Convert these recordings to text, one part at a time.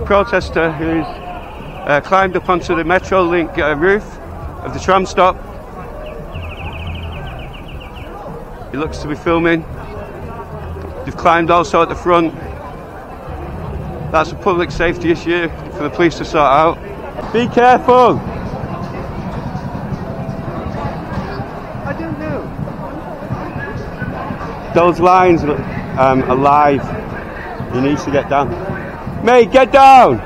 protester who's climbed up onto the Metrolink roof of the tram stop. He looks to be filming. They've climbed also at the front. That's a public safety issue for the police to sort out. Be careful! I don't know. Those lines are live. He needs to get down. Mate, get down!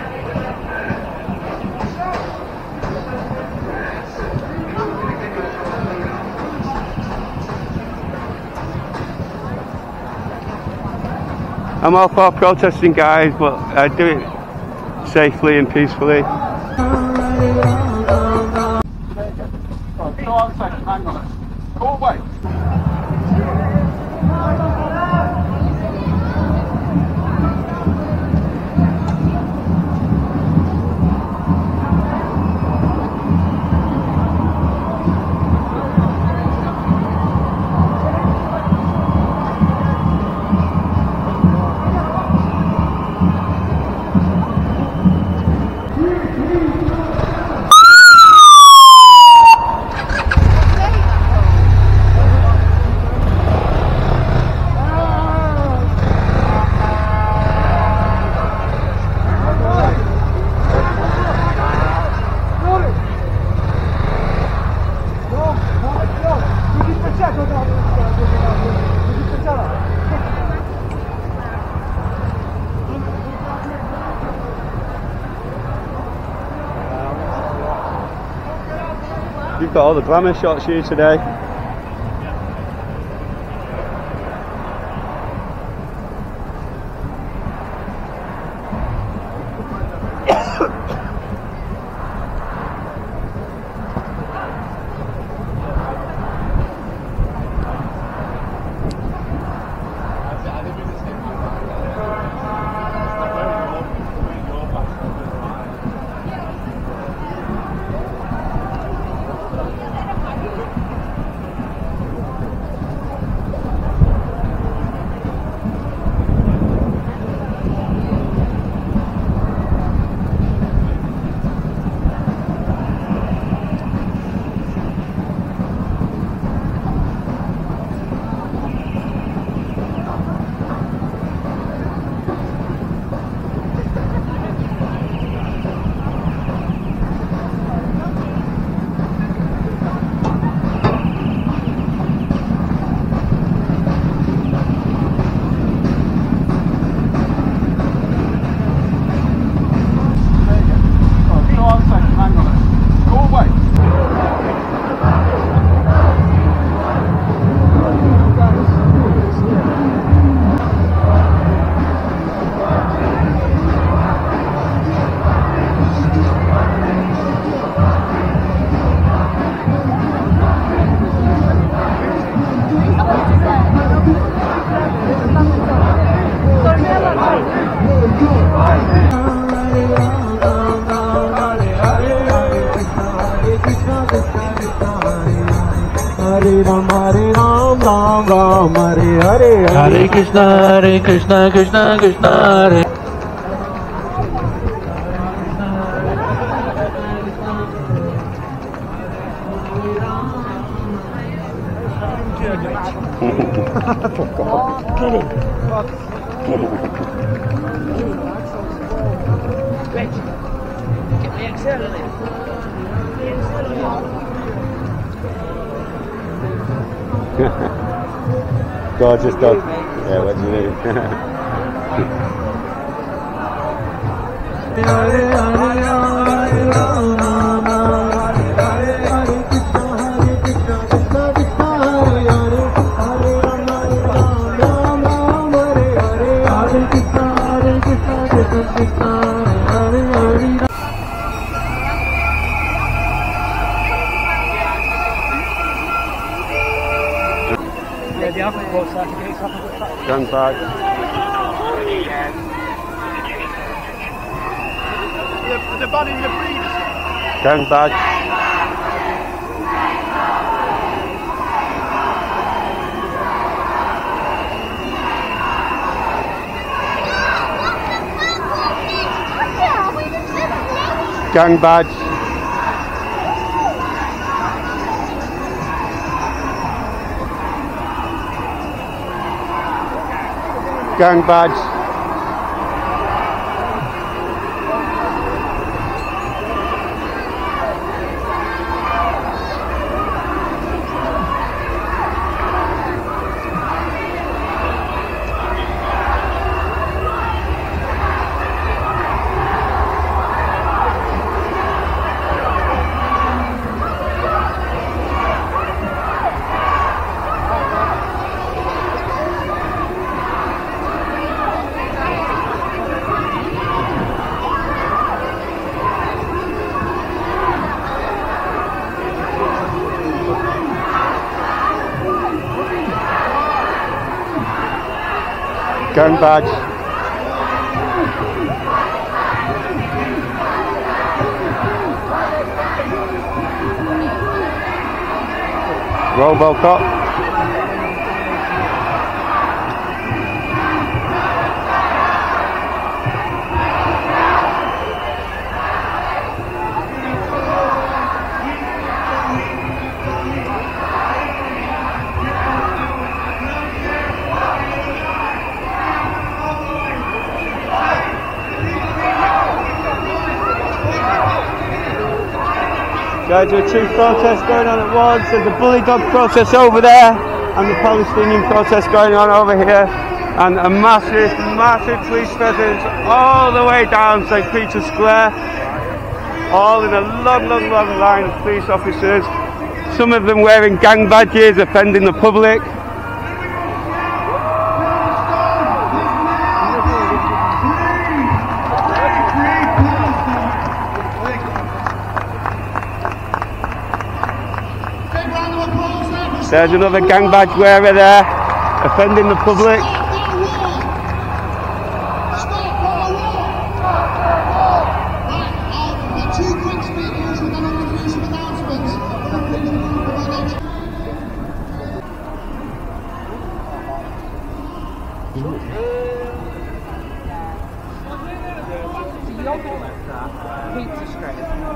I'm all for protesting, guys, but I do it safely and peacefully. Go on a second, hang on. Go away. You've got all the glamour shots here today. Hare Krishna, Krishna Krishna, Hare. Gorgeous dog. Yeah, what do you do? Stand back. The body in the breeze. Stand back. Gang badge. Gang badge. Gang badge. Robocop. Guys, there are two protests going on at once. There's the bully dog protest over there and the Palestinian protest going on over here, and a massive police presence all the way down St. Peter's Square, all in a long line of police officers, some of them wearing gang badges, offending the public. There's another gang badge wearer there, offending the public. Pizza straight.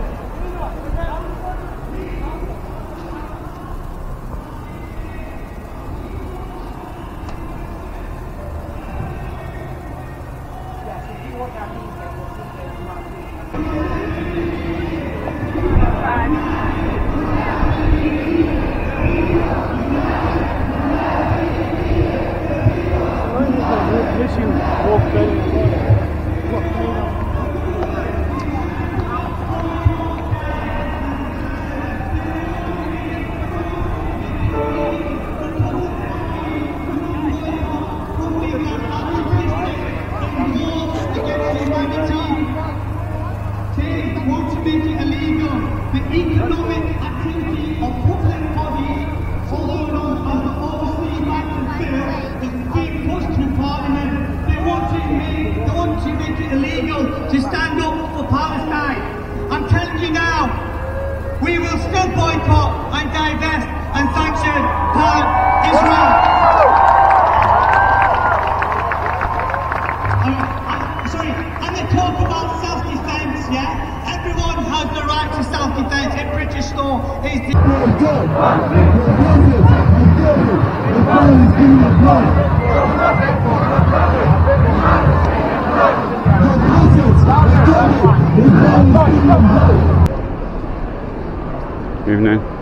To stand up for Palestine. I'm telling you now, we will still boycott and divest and sanction Israel. Sorry, and they talk about self-defense, yeah? Everyone has the right to self-defense. In British law, Evening.